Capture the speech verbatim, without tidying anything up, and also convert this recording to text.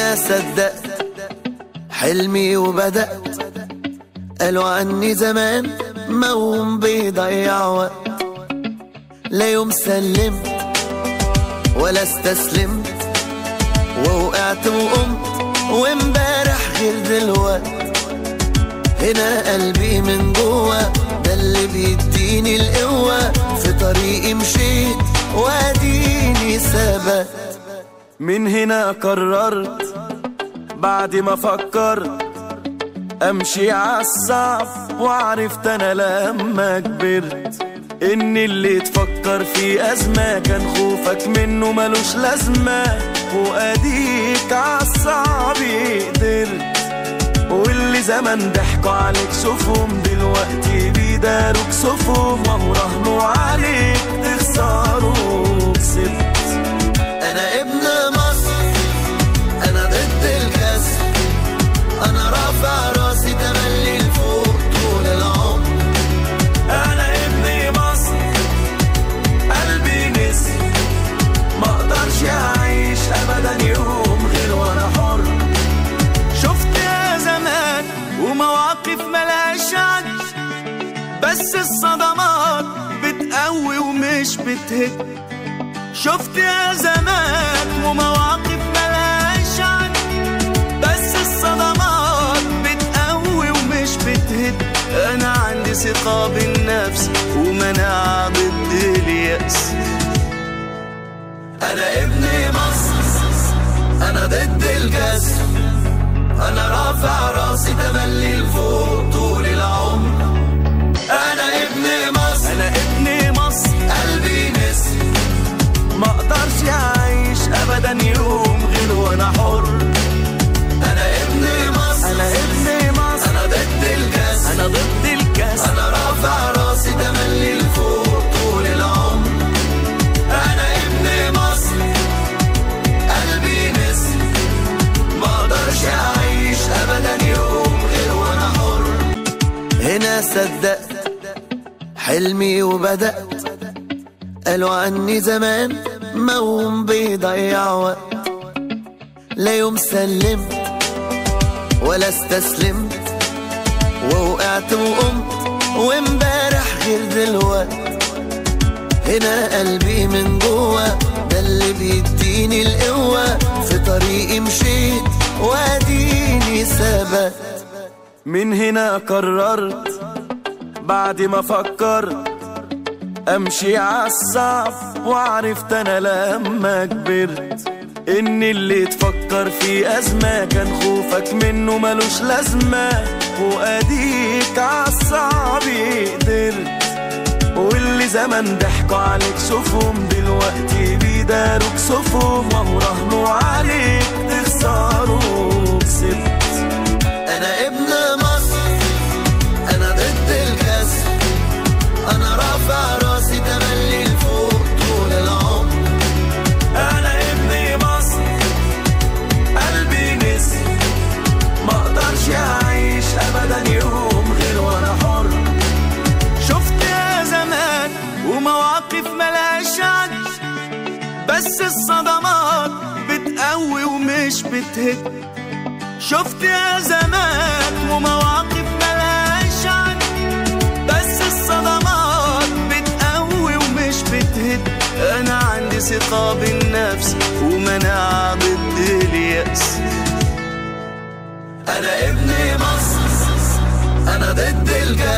هنا صدقت حلمي وبدأت، قالوا عني زمان موهوم بيضيع وقت. لا يوم سلمت ولا استسلمت، ووقعت وقمت وامبارح غير دلوقت. هنا قلبي من جوا ده اللي بيديني القوة، في طريقي مشيت واديني ثبت. من هنا قررت بعد ما فكرت امشي عالصعب، وعرفت انا لما كبرت ان اللي تفكر في ازمة كان خوفك منه ملوش لازمة، واديك عالصعب قدرت. واللي زمان ضحكوا عليك شوفهم دلوقتي بيداروك كسوفهم، وهو راهنوا عليك تخسروا كسبت. انا ابن مصر، انا ضد الكسر، انا رافع راسي تملي لفوق طول العمر. انا ابن مصر قلبي نسر، ما اقدرش اعيش ابدا يوم غير وانا حر. شفت يا زمان ومواقف ملهاش عد، بس الصدمات بتقوي ومش بتهد. شفت يا زمان ومواقف ملهاش عد، بس الصدمات بتقوي ومش بتهد. انا عندي ثقة بالنفس ومناعة ضد اليأس. انا ابن مصر، انا ضد الكسر، انا رافع راسي تملي لفوق طول العمر. انا ابن مصر، انا ابن مصر قلبي نسر، ما اقدرش اعيش ابدا يوم غير وانا حر. انا ابن مصر، انا ابن مصر، انا ضد الكسر، انا ضد الكسر، انا رافع راسي تملي لفوق طول العمر. انا ابن مصر قلبي نسر، ما اقدرش اعيش ابدا يوم غير وانا حر. هنا صدقت حلمي وبدأت، قالوا عني زمان موهوم بيضيع وقت. لا يوم سلمت ولا استسلمت، ووقعت وقمت وامبارح غير دلوقت. هنا قلبي من جوا ده اللي بيديني القوة، في طريقي مشيت واديني ثبت. من هنا قررت بعد ما فكرت امشي عالصعب، وعرفت انا لما كبرت ان اللي تفكر في ازمة كان خوفك منه ملوش لازمة، واديك عالصعب قدرت. واللي زمان ضحكوا عليك شوفهم دلوقتي بيداروك كسوفهم، وهو راهنوا عليك تخسروا كسبت. انا ابن مصر، انا ضد الكسر، انا رافع راسي تملي لفوق طول العمر. انا ابن مصر قلبي نسر، ما اقدرش اعيش ابدا يوم غير وانا حر. شفت يا زمان ومواقف ملهاش عد، بس الصدمات بتقوي ومش بتهد. شفت يا زمان ومواقف ملهاش عد، بس الصدمات بتقوي ومش بتهد. انا عندي ثقة بالنفس ومناعة ضد اليأس. انا ابن مصر، انا ضد الكسر،